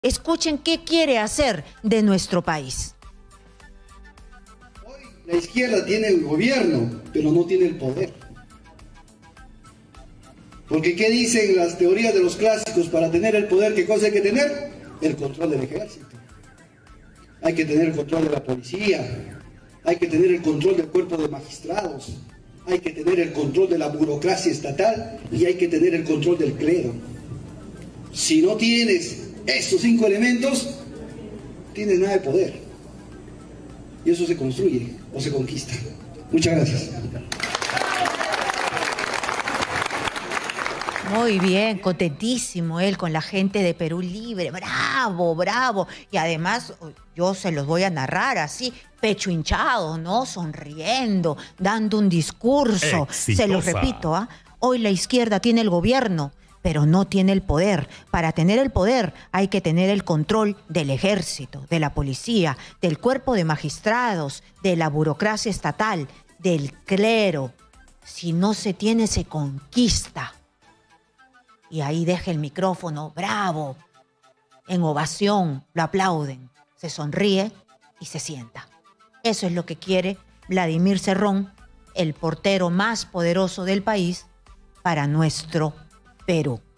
Escuchen qué quiere hacer de nuestro país. Hoy la izquierda tiene el gobierno, pero no tiene el poder. Porque ¿qué dicen las teorías de los clásicos? Para tener el poder, ¿qué cosa hay que tener? El control del ejército. Hay que tener el control de la policía. Hay que tener el control del cuerpo de magistrados. Hay que tener el control de la burocracia estatal y hay que tener el control del clero. Si no tienes estos 5 elementos, tienes nada de poder. Y eso se construye o se conquista. Muchas gracias. Muy bien, contentísimo él con la gente de Perú Libre. Bravo, bravo. Y además, yo se los voy a narrar así, pecho hinchado, ¿no? Sonriendo, dando un discurso. Exitosa. Se los repito, ¿ah? Hoy la izquierda tiene el gobierno, pero no tiene el poder. Para tener el poder hay que tener el control del ejército, de la policía, del cuerpo de magistrados, de la burocracia estatal, del clero. Si no se tiene, se conquista. Y ahí deja el micrófono, bravo, en ovación, lo aplauden, se sonríe y se sienta. Eso es lo que quiere Vladimir Cerrón, el portero más poderoso del país, para nuestro Perú.